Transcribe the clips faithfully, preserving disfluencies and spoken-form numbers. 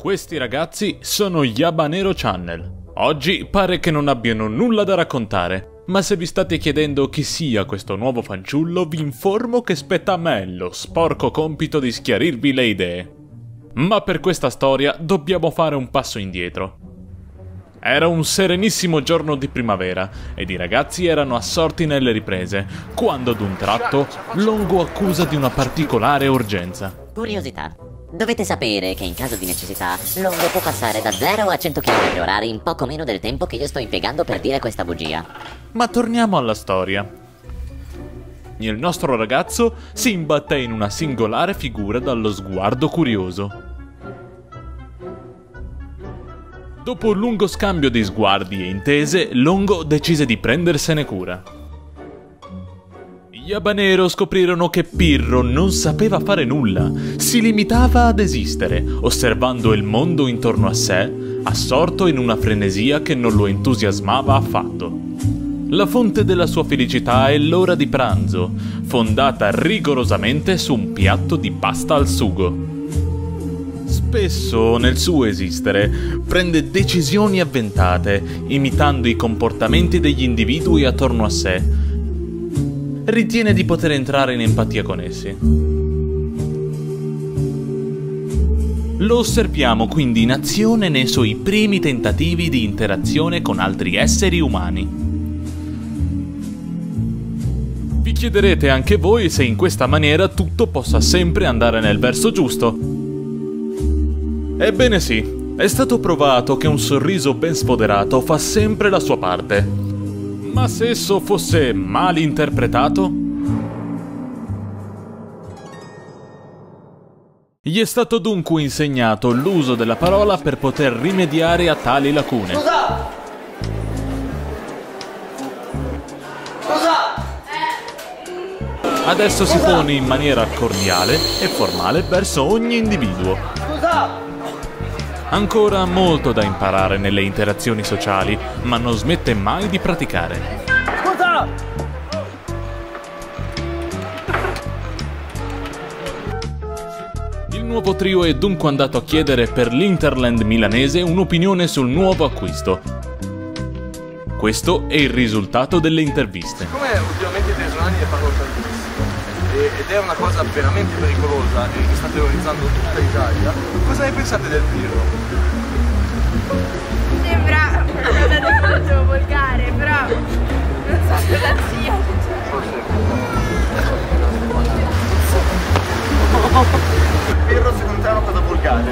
Questi ragazzi sono gli Habanero Channel. Oggi pare che non abbiano nulla da raccontare, ma se vi state chiedendo chi sia questo nuovo fanciullo, vi informo che spetta a me lo sporco compito di schiarirvi le idee. Ma per questa storia dobbiamo fare un passo indietro. Era un serenissimo giorno di primavera ed i ragazzi erano assorti nelle riprese, quando d'un tratto Longo accusa di una particolare urgenza. Curiosità. Dovete sapere che in caso di necessità, Longo può passare da zero a cento chilometri orari in poco meno del tempo che io sto impiegando per dire questa bugia. Ma torniamo alla storia. Il nostro ragazzo si imbatté in una singolare figura dallo sguardo curioso. Dopo un lungo scambio di sguardi e intese, Longo decise di prendersene cura. Gli Habanero scoprirono che Pirro non sapeva fare nulla, si limitava ad esistere, osservando il mondo intorno a sé, assorto in una frenesia che non lo entusiasmava affatto. La fonte della sua felicità è l'ora di pranzo, fondata rigorosamente su un piatto di pasta al sugo. Spesso nel suo esistere prende decisioni avventate, imitando i comportamenti degli individui attorno a sé. Ritiene di poter entrare in empatia con essi. Lo osserviamo quindi in azione nei suoi primi tentativi di interazione con altri esseri umani. Vi chiederete anche voi se in questa maniera tutto possa sempre andare nel verso giusto. Ebbene sì, è stato provato che un sorriso ben sfoderato fa sempre la sua parte. Ma se esso fosse mal interpretato? Gli è stato dunque insegnato l'uso della parola per poter rimediare a tali lacune. Scusa! Scusa! Adesso si pone in maniera cordiale e formale verso ogni individuo. Scusa! Ancora molto da imparare nelle interazioni sociali, ma non smette mai di praticare. Scusa! Il nuovo trio è dunque andato a chiedere per l'Interland milanese un'opinione sul nuovo acquisto. Questo è il risultato delle interviste. Come ultimamente i tesolani ne parlano tantissimo ed è una cosa veramente pericolosa e che sta terrorizzando tutta l'Italia, cosa ne pensate del Pirro? Sembra una cosa molto volgare, però non so cosa sia. Il Pirro secondo te è una cosa volgare?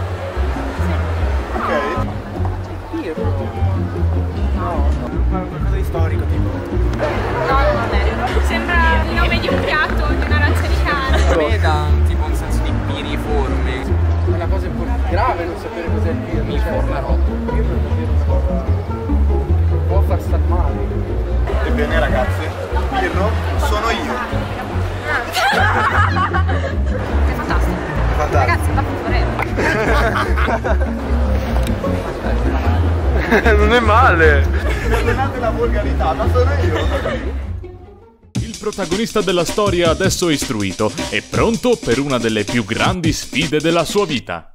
Ok? Pirro? No, qualcosa di storico tipo. No, non è. Sembra il nome di un piatto, di una razza di carne. Me dà tipo un senso di piriforme. È una cosa un po' grave non sapere cos'è il Pirro. Mi forma rotto. Il Pirro è davvero una cosa che può far star male. Ebbene ragazzi, il Pirro sono io. È fantastico. Fantastico. Ragazzi, da forever. Non è male. Perdonate la volgarità, ma sono io. Il protagonista della storia adesso è istruito e pronto per una delle più grandi sfide della sua vita.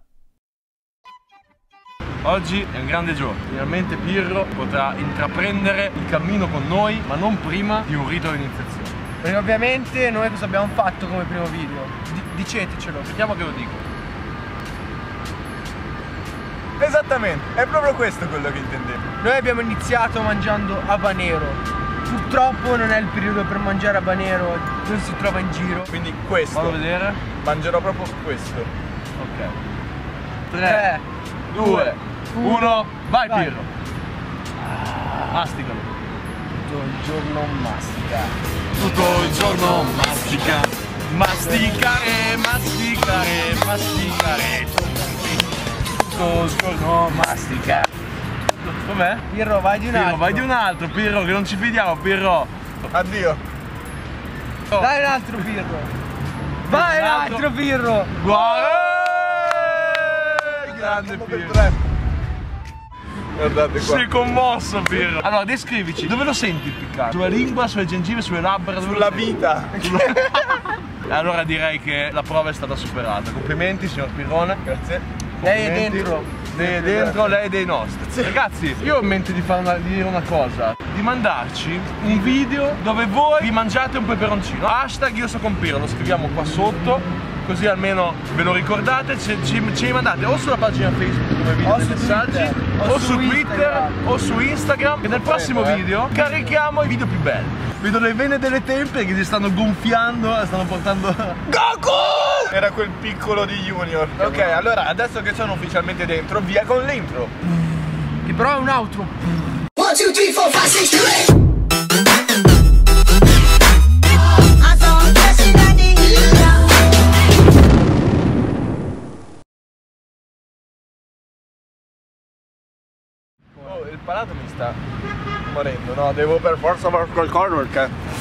Oggi è un grande giorno, finalmente Pirro potrà intraprendere il cammino con noi, ma non prima di un rito di iniziazione. Perché ovviamente noi cosa abbiamo fatto come primo video? D dicetecelo. Aspettiamo che lo dico. Esattamente, è proprio questo quello che intendevo. Noi abbiamo iniziato mangiando habanero. Purtroppo non è il periodo per mangiare habanero, non si trova in giro. Quindi questo. Vado a vedere. Mangerò proprio questo. Ok. tre, due, uno, vai, vai. Pirro. Masticalo. Tutto il giorno mastica. Tutto il giorno mastica. Masticare, masticare, masticare. Tutto il giorno mastica. Com'è? Pirro, vai di un altro. Pirro, vai di un altro, Pirro, che non ci fidiamo, Pirro. Addio. Dai un altro Pirro. Vai un altro Pirro. Guarda! Grande Pirro. Guardate qua. Si è commosso Pirro. Allora descrivici, dove lo senti il piccante? Sulla lingua, sulle gengive, sulle labbra? Sulla vita. Allora direi che la prova è stata superata. Complimenti signor Pirrone. Grazie. Lei è dentro. Lei è dentro, lei è dei nostri. Ragazzi, io ho in mente di, fare una, di dire una cosa. Di mandarci un video dove voi vi mangiate un peperoncino. Hashtag io so con Piero, lo scriviamo qua sotto. Così almeno ve lo ricordate, ci, ci, ci mandate o sulla pagina Facebook come video dei messaggi, o, o su Twitter, o su Instagram. E nel prossimo video carichiamo i video più belli. Vedo le vene delle tempie che si stanno gonfiando e stanno portando Goku! Era quel piccolo di Junior. Ok, allora adesso che sono ufficialmente dentro, via con l'intro. Che però è un outro. one, two, three, four, five, six, seven, eight. Oh, il palato mi sta morendo, no? Devo per forza fare qualcosa perché